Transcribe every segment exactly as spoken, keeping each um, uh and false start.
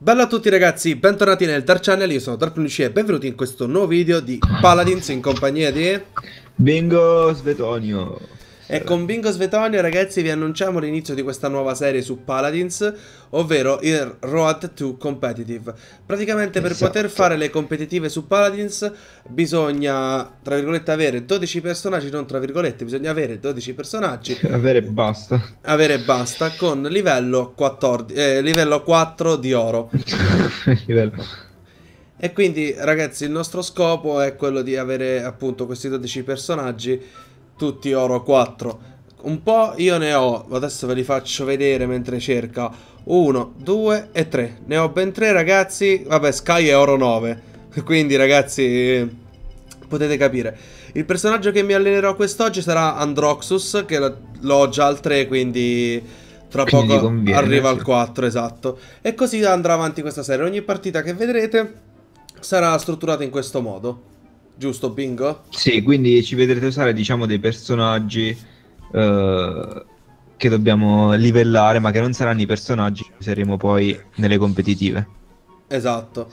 Bella a tutti ragazzi, bentornati nel Dark Channel, io sono Dark e benvenuti in questo nuovo video di Paladins in compagnia di... Bingo Svetonio. E con Bingo Svetonio ragazzi vi annunciamo l'inizio di questa nuova serie su Paladins, ovvero il Road to Competitive. Praticamente per Esatto. poter fare le competitive su Paladins bisogna, tra virgolette, avere dodici personaggi, non tra virgolette, bisogna avere dodici personaggi. Avere basta. Avere basta con livello quattordici, eh, livello quattro di oro. Livello. E quindi ragazzi il nostro scopo è quello di avere appunto questi dodici personaggi tutti oro quattro. Un po' io ne ho, adesso ve li faccio vedere mentre cerca. Uno, due e tre. Ne ho ben tre ragazzi. Vabbè, Sky è oro nove. Quindi ragazzi potete capire. Il personaggio che mi allenerò quest'oggi sarà Androxus, che l'ho già al tre, quindi tra Quindi poco conviene, arriva sì. al quattro, esatto. E così andrà avanti questa serie. Ogni partita che vedrete sarà strutturata in questo modo. Giusto, Bingo? Sì, quindi ci vedrete usare, diciamo, dei personaggi eh, che dobbiamo livellare, ma che non saranno i personaggi che useremo poi nelle competitive. Esatto.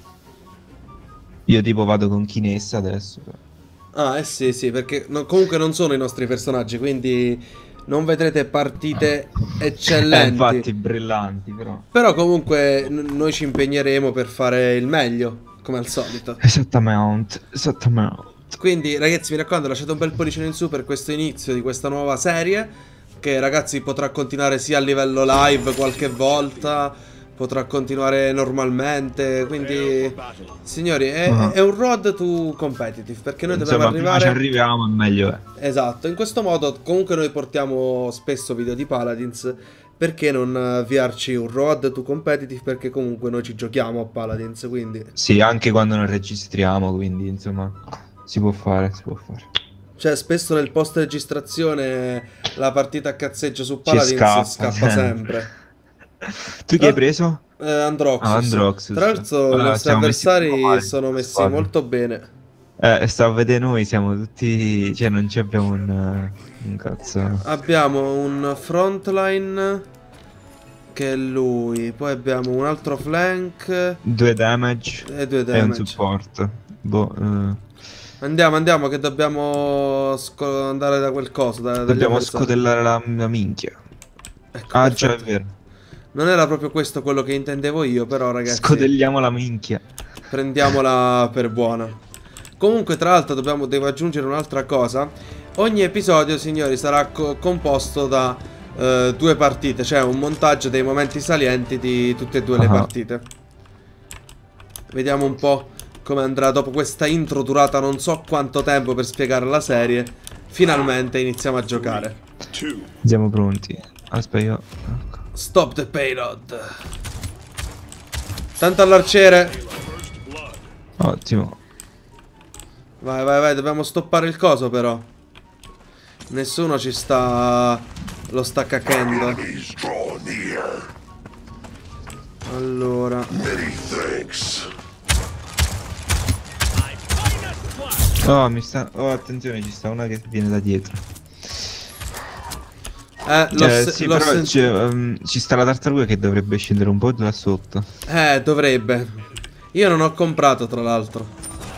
Io tipo vado con Kinessa adesso. Ah, eh sì, sì, perché no- comunque non sono i nostri personaggi, quindi non vedrete partite Eh, eccellenti. infatti, brillanti, però. Però comunque n- noi ci impegneremo per fare il meglio, come al solito. Esattamente, esattamente. Quindi ragazzi mi raccomando, lasciate un bel pollicino in su per questo inizio di questa nuova serie, che ragazzi potrà continuare sia a livello live qualche volta, potrà continuare normalmente, quindi signori è, Ah. è un road to competitive, perché noi dobbiamo Insomma, prima arrivare... ci arriviamo, meglio è. Esatto, in questo modo comunque noi portiamo spesso video di Paladins, perché non avviarci un road to competitive, perché comunque noi ci giochiamo a Paladins, quindi... Sì, anche quando non registriamo, quindi insomma si può fare, si può fare. Cioè spesso nel post registrazione la partita a cazzeggio su Ci Paladins scappa, scappa, sempre. sempre. Tu chi hai preso? Eh, Androxus. Ah, Androxus. Tra l'altro i Allora, nostri siamo messi avversari poco male, sono messi squadra. molto bene. Eh, stavo a vedere noi, siamo tutti... Cioè non ci abbiamo un... un cazzo... Abbiamo un frontline che è lui, poi abbiamo un altro flank Due damage e due e un damage. supporto. Boh, eh, Andiamo, andiamo, che dobbiamo sco- andare da quel coso. Da, dagli dobbiamo avversari. scodellare la, la minchia. Ecco, Ah, già, è perfetto. vero. Non era proprio questo quello che intendevo io, però ragazzi, Scodelliamo la minchia. prendiamola per buona. Comunque, tra l'altro, dobbiamo, devo aggiungere un'altra cosa. Ogni episodio, signori, sarà co composto da eh, due partite, cioè un montaggio dei momenti salienti di tutte e due le Ah. partite. Vediamo un po' come andrà dopo questa intro durata non so quanto tempo per spiegare la serie. Finalmente iniziamo a giocare. Siamo pronti. Aspetta, io... ecco. Stop the payload. Tanto all'arciere. Ottimo. Vai, vai, vai, dobbiamo stoppare il coso però. Nessuno ci sta... lo sta cacando. Allora... Oh, mi sta... Oh, attenzione, ci sta una che viene da dietro. Eh, l'ho Eh, se- sì, l'ho però sen- c'è, um, ci sta la tartaruga che dovrebbe scendere un po' da sotto. Eh, dovrebbe. Io non ho comprato, tra l'altro.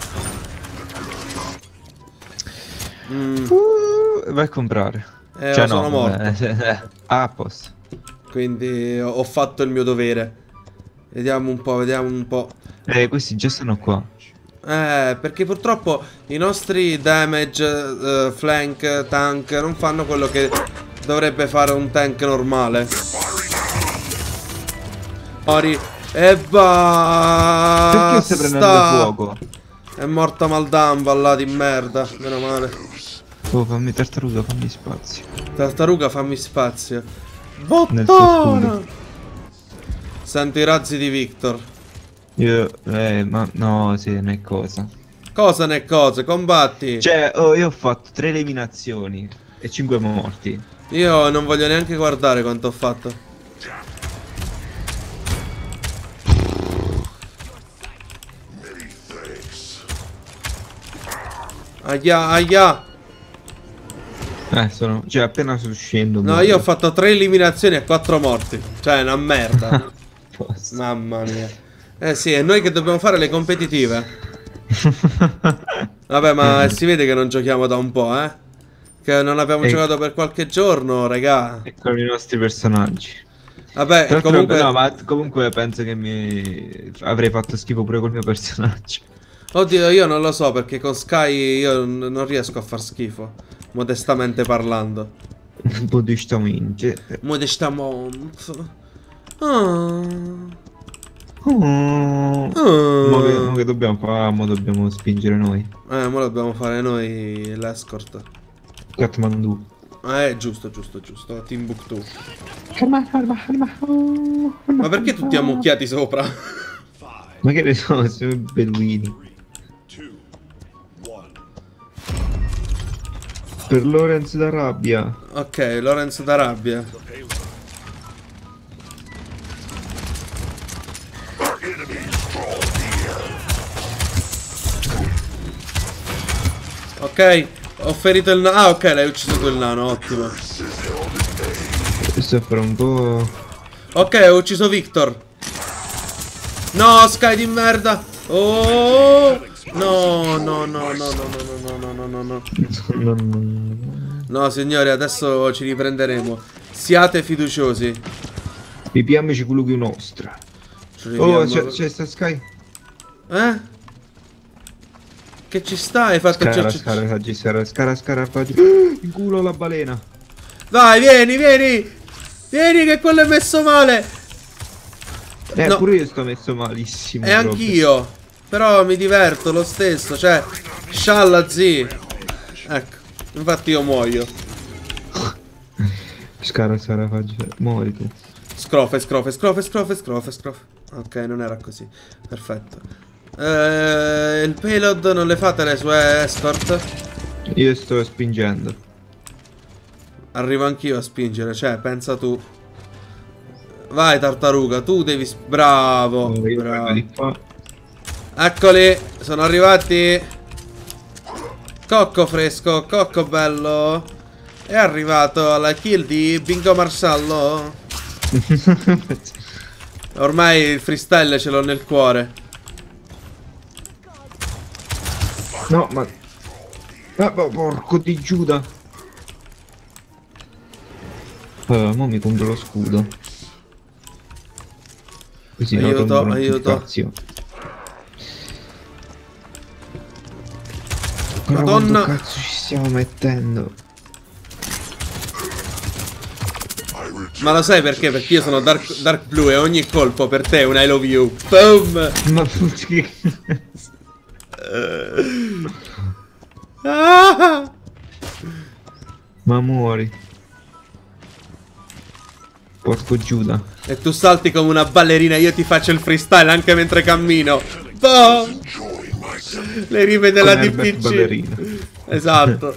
Mm, Uh, vai a comprare. eh, Cioè, sono no, morto. vabbè. Ah, a posto. Quindi ho, ho fatto il mio dovere. Vediamo un po', vediamo un po'. Eh, questi già stanno qua. Eh, perché purtroppo i nostri damage, eh, flank, tank non fanno quello che dovrebbe fare un tank normale. Ori. E basta. Perché stai prendendo fuoco? È morta Maldamba là di merda. Meno male. Oh, fammi tartaruga, fammi spazio. Tartaruga, fammi spazio. Nel suo Bottona. scudo. Sento i razzi di Victor. Io, eh, ma no, sì, non è cosa. Cosa ne cose, combatti. Cioè, oh, io ho fatto tre eliminazioni e cinque morti. Io non voglio neanche guardare quanto ho fatto. Aia, aia. Eh, sono... Cioè, appena sto uscendo... No, io ho fatto tre eliminazioni e quattro morti. Cioè, è una merda. Mamma mia. Eh sì, è noi che dobbiamo fare le competitive. Vabbè, ma si vede che non giochiamo da un po', eh. Che non abbiamo E- giocato per qualche giorno, regà. E con i nostri personaggi. Vabbè, Tra l'altro, comunque... no, ma comunque penso che mi avrei fatto schifo pure col mio personaggio. Oddio, io non lo so, perché con Sky io n- non riesco a far schifo. Modestamente parlando. Modestamente. Modestamente. Ah. Oh. Ah. Mo che, mo che dobbiamo fare? Mo dobbiamo spingere noi. Eh, mo dobbiamo fare noi l'escort. Kathmandu. Eh, giusto, giusto, giusto. Timbuktu. Calma, calma, calma. Ma perché tutti ammucchiati sopra? Ma che ne so, siamo beduini. Per Lorenz d'Arabia. Ok, Lorenzo d'Arabia. Ok, ho ferito il nano. Ah, ok, l'hai ucciso tu il nano, ottimo. Questo fra un po'. Ok, ho ucciso Victor. No, Sky di merda. Oh, no, no, no, no, no, no, no, no, no, no. Non... No, signori, adesso ci riprenderemo. Siate fiduciosi. Pipiamoci quello che è nostra. Ci Oh, ripiamo- c'è sta Sky. Eh? Che ci sta? Hai fatto Scara, c'è- scara, saggi, scara, scara, scara, faggi. In culo la balena. Vai, vieni, vieni. Vieni che quello è messo male. Eh, No. pure io sto messo malissimo. E proprio. anch'io. Però mi diverto lo stesso. Cioè, scialla zi. Ecco. Infatti io muoio. Scara, scara, faggi. Muori tu. Scrofe, scrofe, scrofe, scrofe, scrofe, scrofe. Ok, non era così. Perfetto. Eh, il payload non le fate le sue escort? Io sto spingendo. Arrivo anch'io a spingere, cioè, pensa tu. Vai, tartaruga, tu devi... s- Bravo, Oh, io prendo bravo. di qua. Eccoli, sono arrivati. Cocco fresco, cocco bello. È arrivato alla kill di Bingo Marcello. Ormai il freestyle ce l'ho nel cuore. No, ma... Ah, ma porco di Giuda. Allora, mo mi compro lo scudo. Così non Aiuto, rompono più aiuto. cazzo. Madonna. Quanto cazzo ci stiamo mettendo? Ma lo sai perché? Perché io sono Dark, Dark Blue e ogni colpo per te è un I love you. Boom! Ma che... Ah! Ma muori. Porco Giuda. E tu salti come una ballerina, io ti faccio il freestyle anche mentre cammino. Boom! Le rime della Come Herbert D P C. Ballerina. Esatto.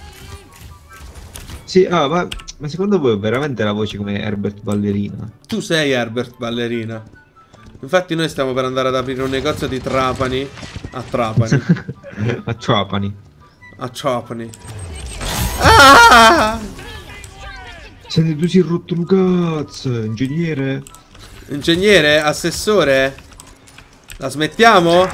Sì, ah, ma, ma secondo voi ho veramente la voce come Herbert Ballerina? Tu sei Herbert Ballerina. Infatti noi stiamo per andare ad aprire un negozio di Trapani. A Trapani. A Trapani. A Trapani. Ah! Senti, tu sei rotto il cazzo, ingegnere. Ingegnere? Assessore? La smettiamo?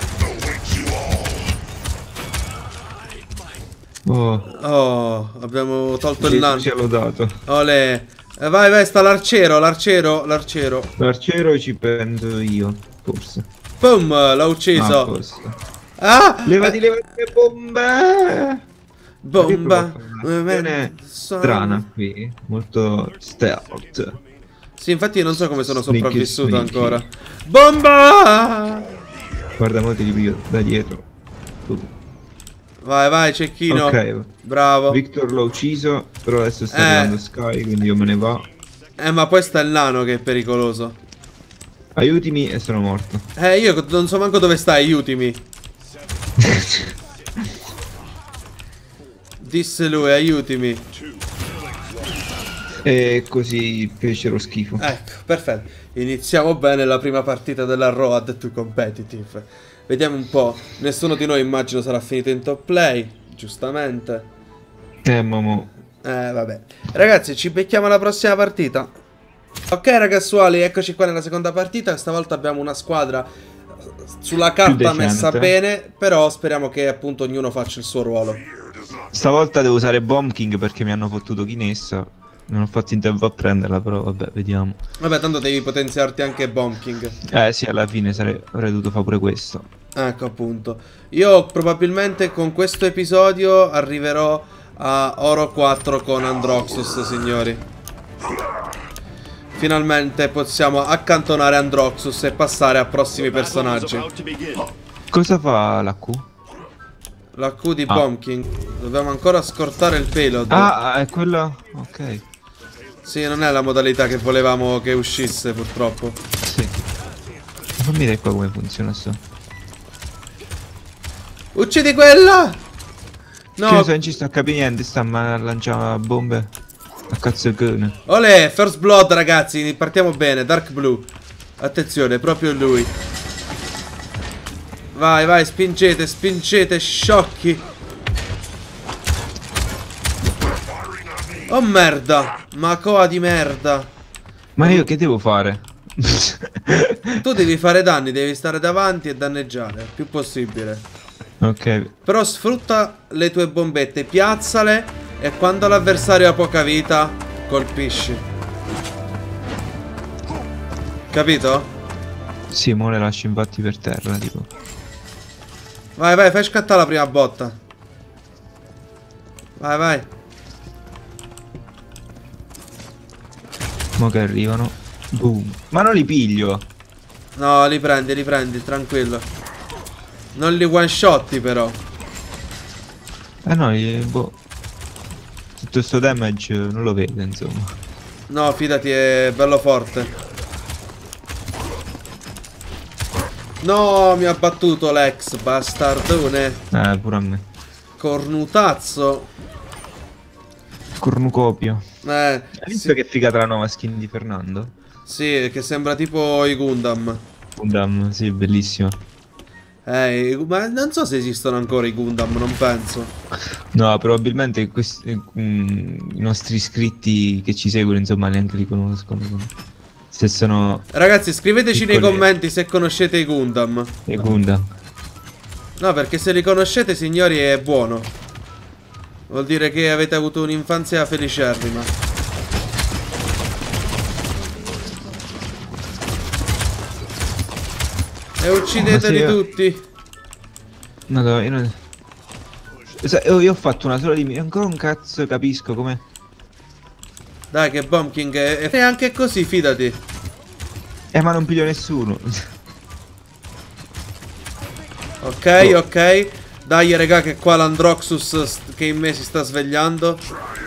Oh, Oh, abbiamo tolto il Gesù nano. sia lodato. Olè. Eh, vai, vai, sta l'arciero, l'arciero, l'arciero. L'arciero ci penso io, forse. Boom, l'ho Ah, ucciso. forse. Ah! Levati, levati le bombe! Bomba. È strana qui, molto stealth. Sì, infatti non so come sono Sneaky, sopravvissuto sneaky. ancora. Bomba! Guarda, mo ti ripiglio da dietro. Uh. Vai, vai, cecchino. Ok, Bravo. Victor l'ho ucciso, però adesso sta Eh. arrivando Sky, quindi io me ne va. Eh, ma poi sta il nano che è pericoloso. Aiutimi e sono morto. Eh, io non so manco dove stai, aiutimi. Disse lui, aiutimi. E così fecero schifo. Ecco, perfetto. Iniziamo bene la prima partita della Road to Competitive. Vediamo un po'. Nessuno di noi immagino sarà finito in top play. Giustamente. Eh, mamma. Eh, vabbè. Ragazzi, ci becchiamo alla prossima partita. Ok ragazzuoli, eccoci qua nella seconda partita. Stavolta abbiamo una squadra sulla carta messa bene, però speriamo che appunto ognuno faccia il suo ruolo. Stavolta devo usare Bomb King perché mi hanno fottuto Kinessa. Non ho fatto in tempo a prenderla, però vabbè, vediamo. Vabbè, tanto devi potenziarti anche Bomb King. Eh sì, alla fine sarei, avrei dovuto fare pure questo. Ecco appunto. Io probabilmente con questo episodio arriverò a Oro quattro con Androxus, signori. Finalmente possiamo accantonare Androxus e passare a prossimi personaggi. Cosa fa la Q? La Q di ah. Bomb King. Dobbiamo ancora scortare il payload. Ah, è quella... ok. Sì, non è la modalità che volevamo che uscisse, purtroppo. Sì. Fammi vedere qua come funziona sto. Uccidi quella! No, che non ci sta a capire niente, sta a lanciare bombe a cazzo cane. Olè, First Blood ragazzi, partiamo bene, Dark Blue. Attenzione, proprio lui. Vai, vai, spingete, spingete, sciocchi. Oh merda, ma coa di merda. Ma io che devo fare? Tu devi fare danni, devi stare davanti e danneggiare, il più possibile. Ok. Però sfrutta le tue bombette, piazzale e quando l'avversario ha poca vita, colpisci. Capito? Sì, mo le lascio infatti per terra, tipo. Vai, vai, fai scattare la prima botta. Vai, vai. Mo che arrivano. Boom. Ma non li piglio. No, li prendi, li prendi, tranquillo. Non li one shotti però. Eh no, gli, boh. Tutto sto damage non lo vede, insomma. No, fidati, è bello forte. No, mi ha battuto l'ex bastardone. Eh, pure a me. Cornutazzo. Cornucopio. Eh, Hai visto sì. che figata la nuova skin di Fernando? Sì, che sembra tipo i Gundam. Gundam, sì, bellissimo. Eh, ma non so se esistono ancora i Gundam, non penso. No, probabilmente questi, mm, i nostri iscritti che ci seguono, insomma, neanche li conoscono. Se sono... Ragazzi, scriveteci piccoli... nei commenti se conoscete i Gundam. I Gundam. No, perché se li conoscete, signori, è buono. Vuol dire che avete avuto un'infanzia felicerrima. E uccideteli io... tutti. No, no, io non... Io, io ho fatto una sola di me. Ancora un cazzo capisco come. Dai, che Bomb King è... è anche così, fidati. Eh, ma non piglio nessuno. Ok, oh. ok. Dai, raga, che qua l'Androxus che in me si sta svegliando.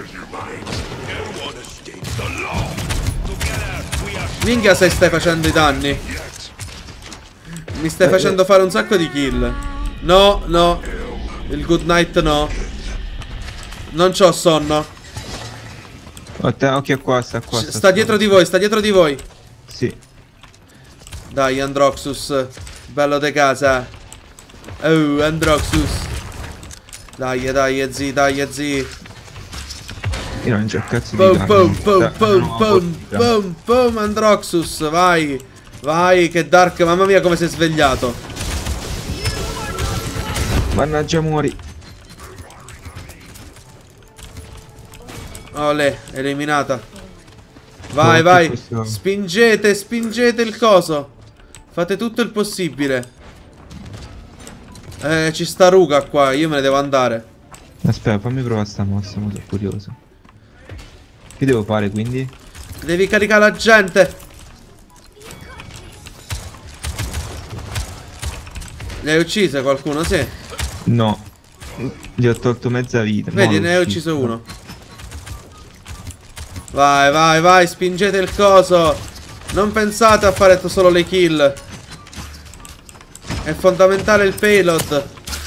Minchia, se stai facendo i danni. Mi stai facendo fare un sacco di kill. No, no. Il good night no. Non c'ho sonno. Occhio qua, sta qua. Sta, sta dietro di voi, sta dietro di voi. Sì. Dai, Androxus. Bello de casa. Oh, Androxus. Dai, dai, zi, dai, zi. Io non c'ho il cazzo boom, di boom, boom, boom, boom, boom, boom, Androxus, vai. Vai, che Dark, mamma mia come si è svegliato. Mannaggia, muori. Olè, eliminata. Vai, oh, vai. Spingete, spingete il coso. Fate tutto il possibile. Eh, ci sta Ruga qua, io me ne devo andare. Aspetta, fammi provare sta mossa, sono curioso. Che devo fare quindi? Devi caricare la gente. Le hai uccise qualcuno, sì? No. Gli ho tolto mezza vita. Vedi, ne hai ucciso uno. Vai, vai, vai, spingete il coso. Non pensate a fare solo le kill. È fondamentale il payload.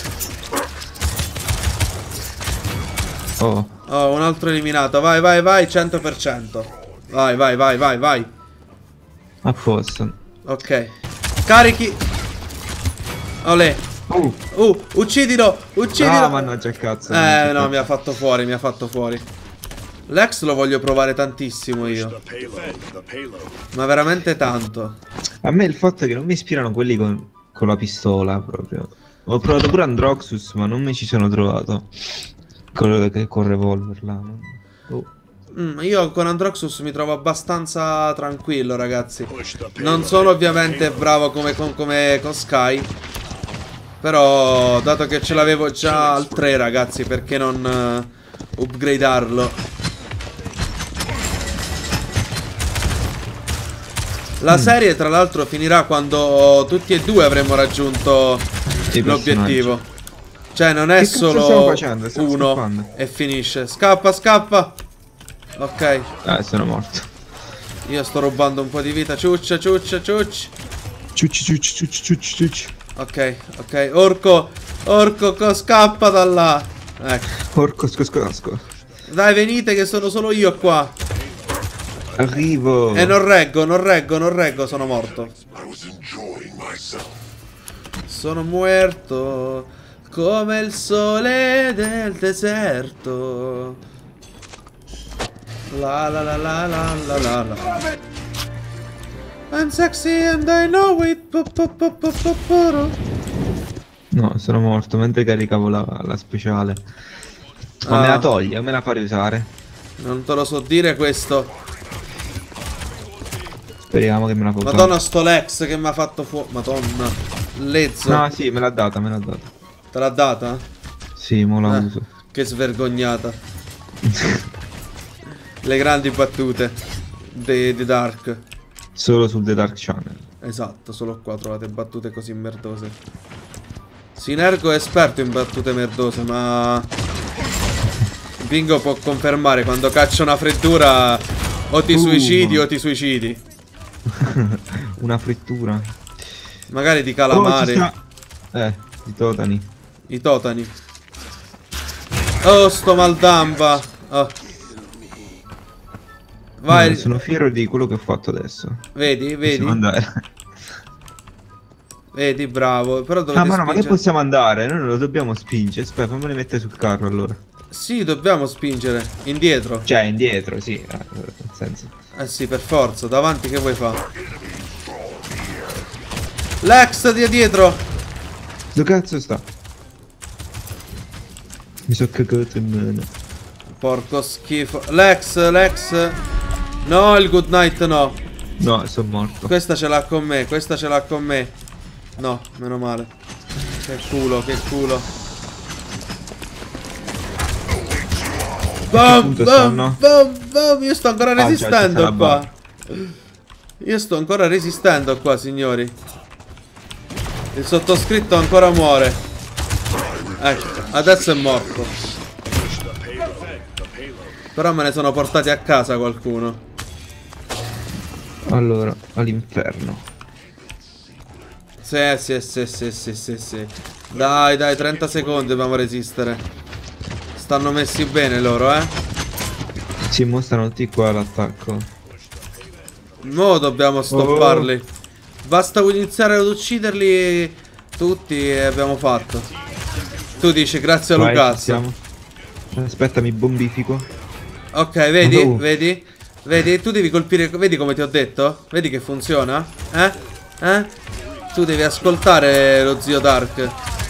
Oh. Oh, un altro eliminato. Vai, vai, vai, cento per cento. Vai, vai, vai, vai, vai. A posto. Ok. Carichi. Olè. Uh. Uh, uccidilo, uccidilo. Ah, mannaggia il cazzo. Eh, no, mi ha fatto fuori, mi ha fatto fuori. L'ex lo voglio provare tantissimo io. Ma veramente tanto. A me il fatto è che non mi ispirano quelli con, con la pistola proprio. Ho provato pure Androxus, ma non mi ci sono trovato. Quello che con revolver là. Oh. Mm, io con Androxus mi trovo abbastanza tranquillo, ragazzi. Non sono ovviamente bravo come con, come con Sky. Però, dato che ce l'avevo già al tre, ragazzi, perché non uh, upgradarlo? La mm. serie, tra l'altro, finirà quando tutti e due avremo raggiunto l'obiettivo. Cioè, non è che solo facendo? uno scappando. E finisce. Scappa, scappa. Ok. Eh, sono morto. Io sto rubando un po' di vita. Ciuccia, ciuccia, ciuccia. Ciucci, ciucci, ciucci, ciucci, ciucci. Ok, ok. Orco, orco, scappa da là. Ecco. Orco, scosco. Dai, venite che sono solo io qua. Arrivo. E non reggo, non reggo, non reggo, sono morto. Sono muerto come il sole del deserto. La la la la la la la la. I'm sexy and I know it. No, sono morto mentre caricavo la, la speciale. Ma ah. me la toglie o me la fa riusare? Non te lo so dire questo. Speriamo che me la fa usare. Madonna, sto Lex che mi ha fatto fuori. Madonna. Lezzo. No, sì, me l'ha data, me l'ha data. Te l'ha data? Sì, mo la eh, uso. Che svergognata. Le grandi battute di Dark. Solo sul The Dark Channel. Esatto, solo qua trovate battute così merdose. Sinergo è esperto in battute merdose, ma Bingo può confermare, quando caccia una freddura o ti uh, suicidi o ti suicidi. Una frittura. Magari di calamari. Oh, eh, di totani. I totani. Oh, sto maldamba. Oh. Vai. No, sono fiero di quello che ho fatto adesso. Vedi, vedi. Possiamo andare. Vedi, bravo. Però dovete ah, ma no, ma che possiamo andare? Noi non lo dobbiamo spingere. Aspetta, fammene mettere sul carro allora. Sì, dobbiamo spingere. Indietro. Cioè, indietro, sì. Eh, nel senso. Eh sì, per forza. Davanti che vuoi fare? Lex di dietro. Dove cazzo sta? Mi sono cagato in mano. Porco schifo. Lex, Lex. No, il good night no. No, sono morto. Questa ce l'ha con me, questa ce l'ha con me. No, meno male. Che culo, che culo. Bam, bam, bam, bam. Io sto ancora resistendo ah, qua. Io sto ancora resistendo qua, signori. Il sottoscritto ancora muore. Ecco, adesso è morto. Però me ne sono portati a casa qualcuno. Allora, all'inferno. Sì, sì, sì, sì, sì, sì, sì. Dai, dai, trenta secondi dobbiamo resistere. Stanno messi bene loro, eh. Ci mostrano tutti qua l'attacco. Mo dobbiamo stopparli. Oh. Basta iniziare ad ucciderli tutti e abbiamo fatto. Tu dici grazie a Lucas. Aspetta, mi bombifico. Ok, vedi, oh. vedi, vedi, tu devi colpire, vedi come ti ho detto? Vedi che funziona? Eh? Eh? Tu devi ascoltare lo zio Dark.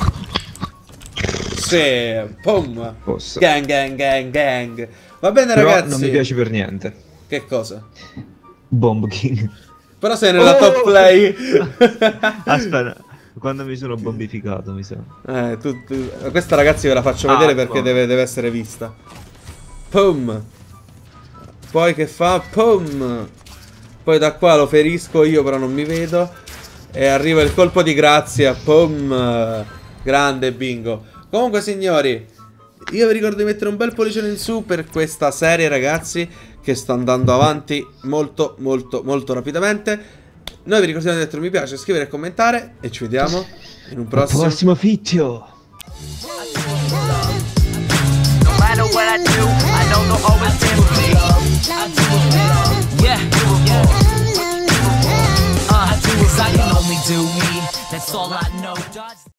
Sì, pum. Posso. Gang, gang, gang, gang. Va bene, però ragazzi. Non mi piace per niente. Che cosa? Bomb King. Però sei nella oh! top play. Aspetta, quando mi sono bombificato, mi sa. Eh, tu, tu... Questa, ragazzi, ve la faccio vedere ah, perché deve, deve essere vista. Pum. Poi che fa? Pum. Poi da qua lo ferisco io, però non mi vedo. E arriva il colpo di grazia. Pum. Grande Bingo. Comunque, signori, io vi ricordo di mettere un bel pollicione in su per questa serie, ragazzi, che sta andando avanti molto, molto, molto rapidamente. Noi vi ricordiamo di mettere un mi piace, scrivere e commentare. E ci vediamo in un prossimo, prossimo video. What I do, I know they'll always stand with me. Yeah, yeah. Uh, I do as I can only do me. That's all I know.